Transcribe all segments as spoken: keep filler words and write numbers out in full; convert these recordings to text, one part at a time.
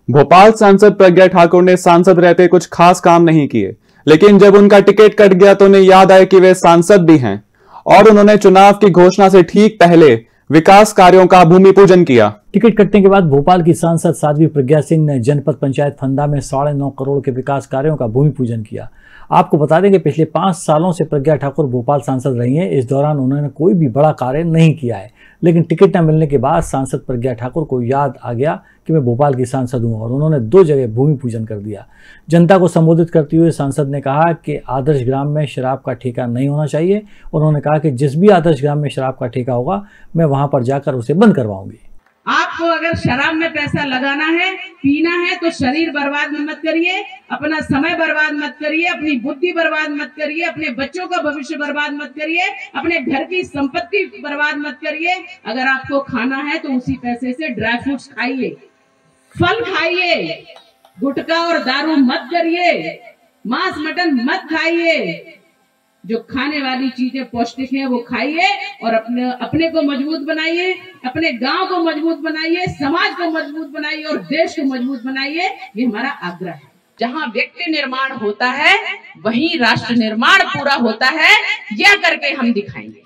भोपाल सांसद प्रज्ञा ठाकुर ने सांसद रहते कुछ खास काम नहीं किए, लेकिन जब उनका टिकट कट गया तो उन्हें याद आया कि वे सांसद भी हैं और उन्होंने चुनाव की घोषणा से ठीक पहले विकास कार्यों का भूमि पूजन किया। टिकट कटने के बाद भोपाल की सांसद साध्वी प्रज्ञा सिंह ने जनपद पंचायत फंदा में साढ़े नौ करोड़ के विकास कार्यों का भूमि पूजन किया। आपको बता दें कि पिछले पाँच सालों से प्रज्ञा ठाकुर भोपाल सांसद रही हैं। इस दौरान उन्होंने कोई भी बड़ा कार्य नहीं किया है, लेकिन टिकट न मिलने के बाद सांसद प्रज्ञा ठाकुर को याद आ गया कि मैं भोपाल की सांसद हूं और उन्होंने दो जगह भूमि पूजन कर दिया। जनता को संबोधित करते हुए सांसद ने कहा कि आदर्श ग्राम में शराब का ठेका नहीं होना चाहिए। उन्होंने कहा कि जिस भी आदर्श ग्राम में शराब का ठेका होगा मैं वहां पर जाकर उसे बंद करवाऊंगी। आपको अगर शराब में पैसा लगाना है, पीना है, तो शरीर बर्बाद मत करिए, अपना समय बर्बाद मत करिए, अपनी बुद्धि बर्बाद मत करिए, अपने बच्चों का भविष्य बर्बाद मत करिए, अपने घर की संपत्ति बर्बाद मत करिए। अगर आपको खाना है तो उसी पैसे से ड्राई फ्रूट्स खाइए, फल खाइए, गुटखा और दारू मत करिए, मांस मटन मत खाइए। जो खाने वाली चीजें पौष्टिक हैं वो खाइए और अपने अपने को मजबूत बनाइए, अपने गांव को मजबूत बनाइए, समाज को मजबूत बनाइए और देश को मजबूत बनाइए। ये हमारा आग्रह है। जहां व्यक्ति निर्माण होता है वहीं राष्ट्र निर्माण पूरा होता है। यह करके हम दिखाएंगे।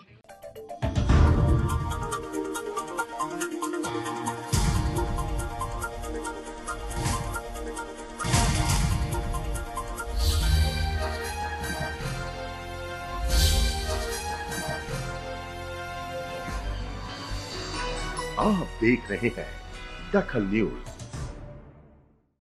आप देख रहे हैं दखल न्यूज।